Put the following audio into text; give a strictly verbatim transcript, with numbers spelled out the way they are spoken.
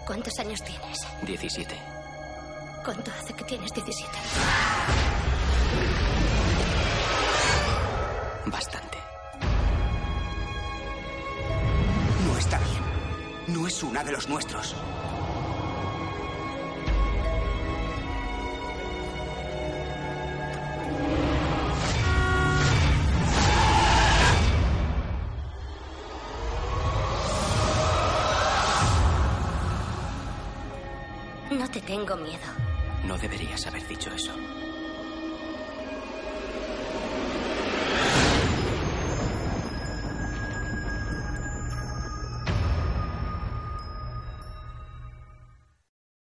¿Cuántos años tienes? diecisiete. ¿Cuánto hace que tienes diecisiete? Bastante. No está bien. No es una de los nuestros. No te tengo miedo. No deberías haber dicho eso.